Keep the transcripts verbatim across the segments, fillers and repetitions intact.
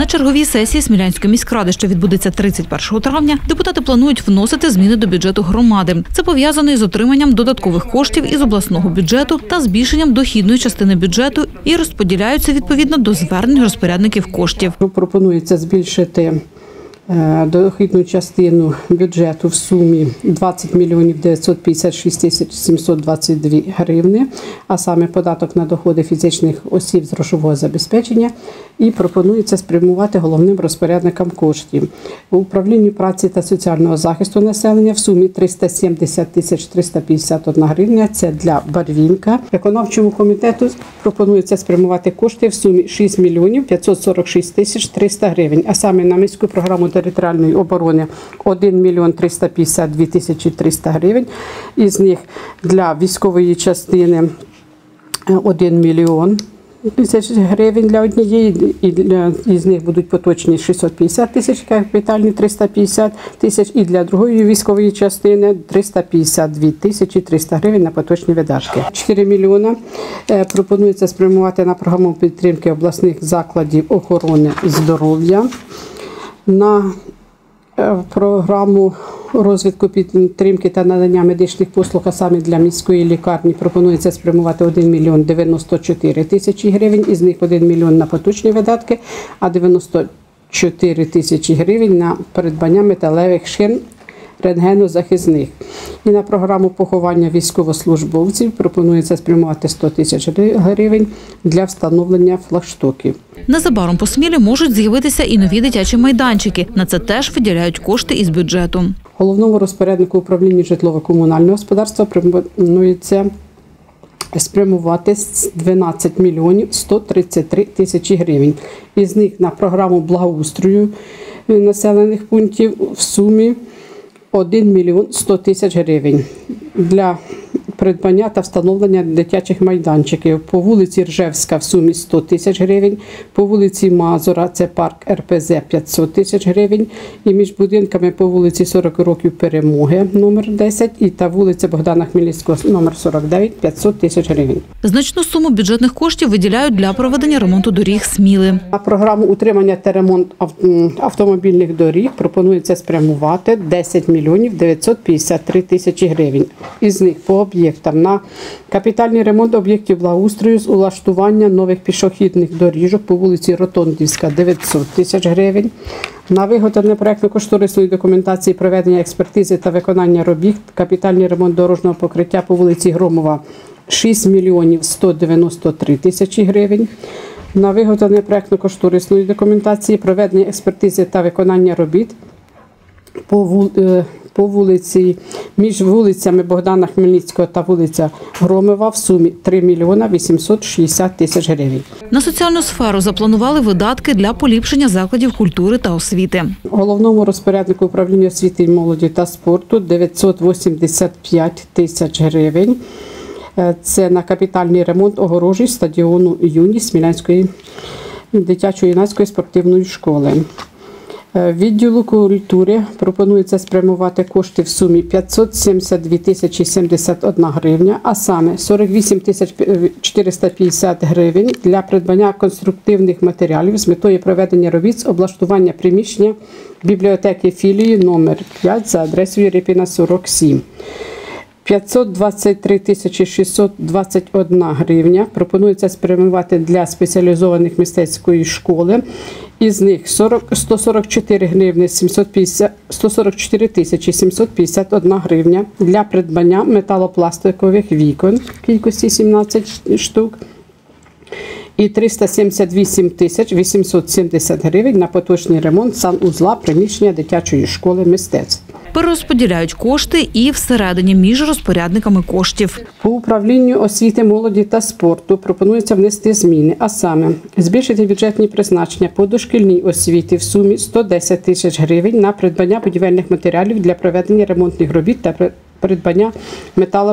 черговій сесії Смілянської міськради, що відбудеться тридцять першого травня, депутати планують вносити зміни до бюджету громади. Це пов'язано із отриманням додаткових коштів із обласного бюджету та збільшенням дохідної частини бюджету і розподіляються відповідно до звернень розпорядників коштів. Пропонується збільшити дохідну частину бюджету в сумі двадцять мільйонів дев'ятсот п'ятдесят шість тисяч сімсот двадцять дві гривни, а саме податок на доходи фізичних осіб з грошового забезпечення, і пропонується спрямувати головним розпорядникам коштів у управлінні праці та соціального захисту населення в сумі триста сімдесят тисяч триста п'ятдесят одна гривня. Це для Барвінка. Виконавчому комітету пропонується спрямувати кошти в сумі шість мільйонів п'ятсот сорок шість тисяч триста гривень, а саме на міську програму територіальної оборони один мільйон триста п'ятдесят дві тисячі триста гривень. Із них для військової частини один мільйон тисяч гривень для однієї, і для, із них будуть поточні шістсот п'ятдесят тисяч, капітальні триста п'ятдесят тисяч, і для другої військової частини триста п'ятдесят дві тисячі триста гривень на поточні видатки. чотири мільйона пропонується спрямувати на програму підтримки обласних закладів охорони здоров'я, на програму розвитку підтримки та надання медичних послуг, а саме для міської лікарні, пропонується спрямувати один мільйон дев'яносто чотири тисячі гривень, із них один мільйон на поточні видатки, а дев'яносто чотири тисячі гривень на придбання металевих шин рентгенозахисних. І на програму поховання військовослужбовців пропонується спрямувати сто тисяч гривень для встановлення флагштоків. Незабаром по Смілі можуть з'явитися і нові дитячі майданчики. На це теж виділяють кошти із бюджету. Головному розпоряднику управління житлово-комунального господарства пропонується спрямувати дванадцять мільйонів сто тридцять три тисячі гривень. Із них на програму благоустрою населених пунктів в сумі один мільйон сто тисяч гривень для придбання та встановлення дитячих майданчиків. По вулиці Ржевська в сумі сто тисяч гривень, по вулиці Мазура, це парк ер пе зет, п'ятсот тисяч гривень, і між будинками по вулиці сорок років Перемоги, номер десять, і та вулиця Богдана Хмельницького, номер сорок дев'ять, п'ятсот тисяч гривень. Значну суму бюджетних коштів виділяють для проведення ремонту доріг Сміли. На програму утримання та ремонт автомобільних доріг пропонується спрямувати десять мільйонів дев'ятсот п'ятдесят три тисячі гривень. Із них по об'єктам на капітальний ремонт об'єктів благоустрою з улаштування нових пішохідних доріжок по вулиці Ротондівська дев'ятсот тисяч гривень, на виготовлення проектно-кошторисної документації, проведення експертизи та виконання робіт, капітальний ремонт дорожнього покриття по вулиці Громова шість мільйонів сто дев'яносто три тисячі гривень, на виготовлення проектно-кошторисної документації, проведення експертизи та виконання робіт по вулиці по вулиці, між вулицями Богдана Хмельницького та вулиця Громова в сумі три мільйона вісімсот шістдесят тисяч гривень. На соціальну сферу запланували видатки для поліпшення закладів культури та освіти. Головному розпоряднику управління освіти, молоді та спорту дев'ятсот вісімдесят п'ять тисяч гривень. Це на капітальний ремонт огорожі стадіону «Юність» Смілянської дитячо-юнацької спортивної школи. Відділу культури пропонується спрямувати кошти в сумі п'ятсот сімдесят дві тисячі сімдесят одна гривня, а саме сорок вісім тисяч чотириста п'ятдесят гривень для придбання конструктивних матеріалів з метою проведення робіт з облаштування приміщення бібліотеки філії номер п'ять за адресою Репіна, сорок сім. п'ятсот двадцять три тисячі шістсот двадцять одна гривня пропонується спрямувати для спеціалізованих мистецької школи. Із них сто сорок чотири гривні сімсот п'ятдесят, сто сорок чотири тисячі сімсот п'ятдесят одна гривня для придбання металопластикових вікон в кількості сімнадцять штук. І триста сімдесят вісім тисяч вісімсот сімдесят гривень на поточний ремонт санузла приміщення дитячої школи мистецтв. Перерозподіляють кошти і всередині між розпорядниками коштів. По управлінню освіти, молоді та спорту пропонується внести зміни, а саме збільшити бюджетні призначення по дошкільній освіті в сумі сто десять тисяч гривень на придбання будівельних матеріалів для проведення ремонтних робіт та придбання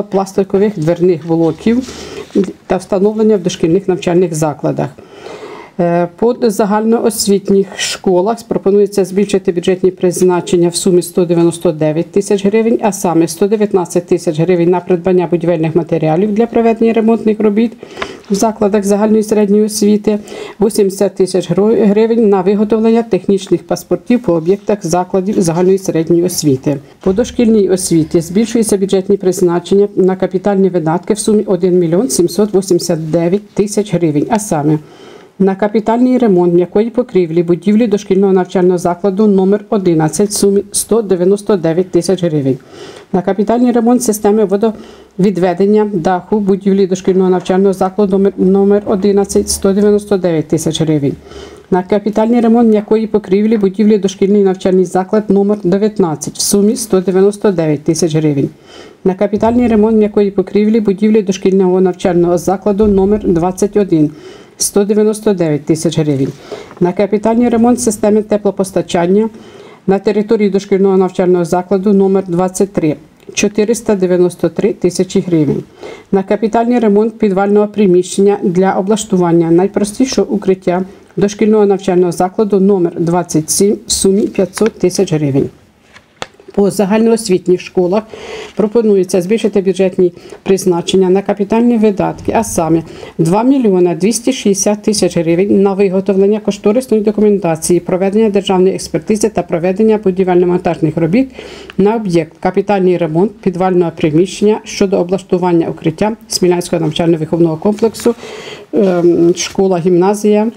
металопластикових дверних блоків та встановлення в дошкільних навчальних закладах. По загальноосвітніх школах пропонується збільшити бюджетні призначення в сумі сто дев'яносто дев'ять тисяч гривень, а саме сто дев'ятнадцять тисяч гривень на придбання будівельних матеріалів для проведення ремонтних робіт в закладах загальної середньої освіти, вісімдесят тисяч гривень на виготовлення технічних паспортів по об'єктах закладів загальної середньої освіти. По дошкільній освіті збільшуються бюджетні призначення на капітальні видатки в сумі один мільйон сімсот вісімдесят дев'ять тисяч гривень, а саме на капітальний ремонт м'якої покрівлі будівлі дошкільного навчального закладу номер одинадцять в сумі сто дев'яносто дев'ять тисяч гривень. На капітальний ремонт системи водовідведення даху будівлі дошкільного навчального закладу номер одинадцять сто дев'яносто дев'ять тисяч гривень. На капітальний ремонт м'якої покрівлі будівлі дошкільний навчальний заклад номер дев'ятнадцять в сумі сто дев'яносто дев'ять тисяч гривень. На капітальний ремонт м'якої покрівлі будівлі дошкільного навчального закладу номер двадцять один сто дев'яносто дев'ять тисяч гривень. На капітальний ремонт системи теплопостачання на території дошкільного навчального закладу номер двадцять три чотириста дев'яносто три тисячі гривень. На капітальний ремонт підвального приміщення для облаштування найпростішого укриття дошкільного навчального закладу номер двадцять сім в сумі п'ятсот тисяч гривень. По загальноосвітніх школах пропонується збільшити бюджетні призначення на капітальні видатки, а саме два мільйони двісті шістдесят тисяч гривень на виготовлення кошторисної документації, проведення державної експертизи та проведення будівельно-монтажних робіт на об'єкт капітальний ремонт підвального приміщення щодо облаштування укриття Смілянського навчально-виховного комплексу, школа-гімназія.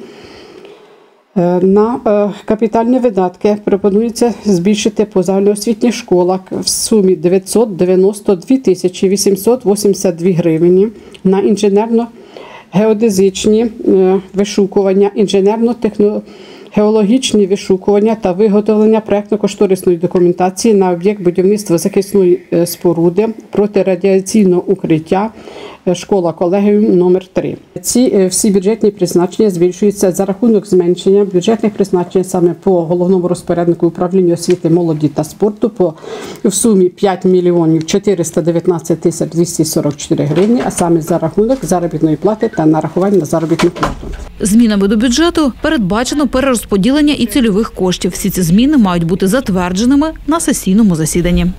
На капітальні видатки пропонується збільшити по загальноосвітніх школах в сумі дев'ятсот дев'яносто дві тисячі вісімсот вісімдесят дві гривні, на інженерно-геодезичні вишукування, інженерно-техногеологічні вишукування та виготовлення проєктно-кошторисної документації на об'єкт будівництва захисної споруди протирадіаційного укриття школа колегіум номер три. Ці всі бюджетні призначення збільшуються за рахунок зменшення бюджетних призначень саме по головному розпоряднику управління освіти, молоді та спорту по в сумі п'ять мільйонів чотириста дев'ятнадцять тисяч двісті сорок чотири гривні, а саме за рахунок заробітної плати та нарахувань на заробітну плату. Змінами до бюджету передбачено перерозподілення і цільових коштів. Всі ці зміни мають бути затвердженими на сесійному засіданні.